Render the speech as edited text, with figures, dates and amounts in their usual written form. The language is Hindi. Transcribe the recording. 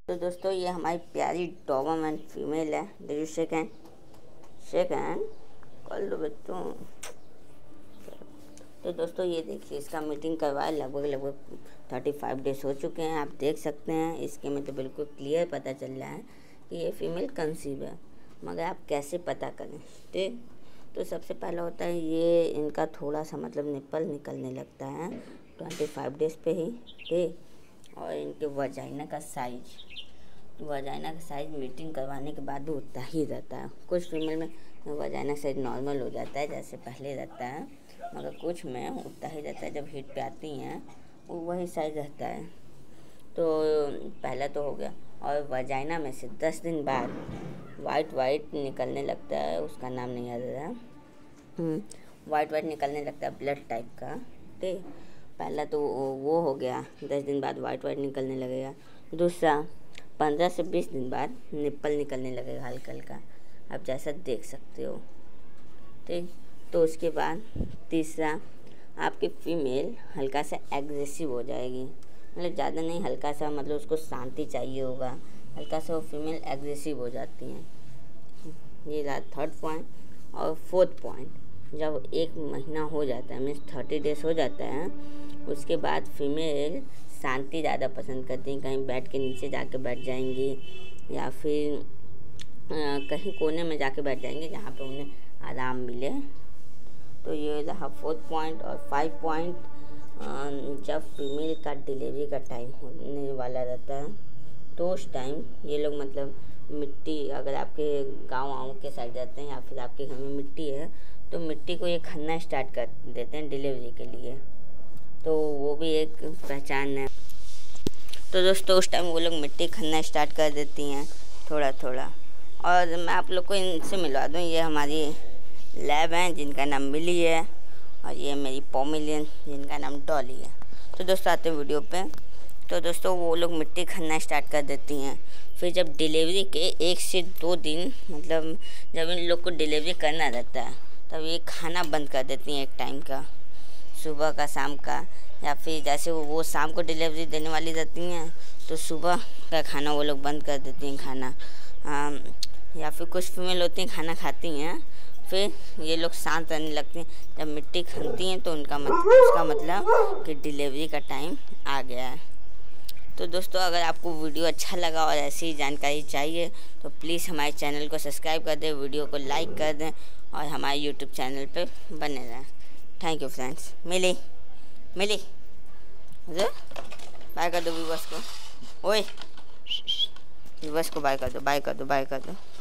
तो दोस्तों ये हमारी प्यारी डॉबरमैन फीमेल है। देखिए सेकंड कर लो बच्चों। तो दोस्तों ये देखिए इसका मीटिंग करवाया लगभग 35 डेज हो चुके हैं। आप देख सकते हैं इसके में तो बिल्कुल क्लियर पता चल रहा है कि ये फीमेल कंसीव है। मगर आप कैसे पता करें? ठीक, तो सबसे पहला होता है ये इनका थोड़ा सा मतलब निप्पल निकलने लगता है 25 डेज पे ही। ठीक, और इनके वजाइना का साइज मीटिंग करवाने के बाद भी उतना ही रहता है। कुछ फीमेल में वजाइना साइज नॉर्मल हो जाता है जैसे पहले रहता है, मगर कुछ में उतना ही रहता है। जब हीट पे आती हैं वो वही साइज रहता है। तो पहला तो हो गया। और वजाइना में से 10 दिन बाद वाइट निकलने लगता है, उसका नाम नहीं याद आ रहा। वाइट निकलने लगता है ब्लड टाइप का। ठीक, पहला तो वो हो गया, 10 दिन बाद वाइट निकलने लगेगा। दूसरा 15 से 20 दिन बाद निप्पल निकलने लगेगा हल्का हल्का, आप जैसा देख सकते हो। ठीक, तो उसके बाद तीसरा आपकी फीमेल हल्का सा एग्रेसिव हो जाएगी, मतलब ज़्यादा नहीं, हल्का सा, मतलब उसको शांति चाहिए होगा, हल्का सा वो फीमेल एग्रेसिव हो जाती हैं। ये रहा थर्ड पॉइंट। और फोर्थ पॉइंट, जब 1 महीना हो जाता है, मीन्स 30 डेज हो जाता है, उसके बाद फीमेल शांति ज़्यादा पसंद करती हैं। कहीं बेड के नीचे जाके बैठ जाएंगी या फिर कहीं कोने में जाके बैठ जाएंगे जहाँ पे उन्हें आराम मिले। तो ये रहा 4th पॉइंट। और 5 पॉइंट, जब फीमेल का डिलीवरी का टाइम होने वाला रहता है तो उस टाइम ये लोग मतलब मिट्टी, अगर आपके गाँव के साइड जाते हैं या फिर आपके घर में मिट्टी है तो मिट्टी को ये खनना स्टार्ट कर देते हैं डिलीवरी के लिए। तो वो भी एक पहचान है। तो दोस्तों उस टाइम वो लोग मिट्टी खनना स्टार्ट कर देती हैं थोड़ा थोड़ा। और मैं आप लोग को इनसे मिलवा दूँ, ये हमारी लैब हैं जिनका नाम मिली है, और ये मेरी पोमेलियन जिनका नाम डॉली है। तो दोस्तों आते हैं वीडियो पे। तो दोस्तों वो लोग मिट्टी खनना स्टार्ट कर देती हैं। फिर जब डिलीवरी के 1 से 2 दिन, मतलब जब इन लोग को डिलीवरी करना रहता है तब ये खाना बंद कर देती हैं एक टाइम का, सुबह का शाम का, या फिर जैसे वो शाम को डिलीवरी देने वाली रहती हैं तो सुबह का खाना वो लोग बंद कर देती हैं खाना। या फिर कुछ फीमेल होती हैं खाना खाती हैं, फिर ये लोग शांत रहने लगती हैं। जब मिट्टी खनती हैं तो उसका मतलब कि डिलीवरी का टाइम आ गया है। तो दोस्तों अगर आपको वीडियो अच्छा लगा और ऐसी ही जानकारी चाहिए तो प्लीज़ हमारे चैनल को सब्सक्राइब कर दें, वीडियो को लाइक कर दें और हमारे यूट्यूब चैनल पे बने रहें। Thank you friends. मिली बाय कर दो व्यूअर्स को। ओए व्यूअर्स को बाय कर दो।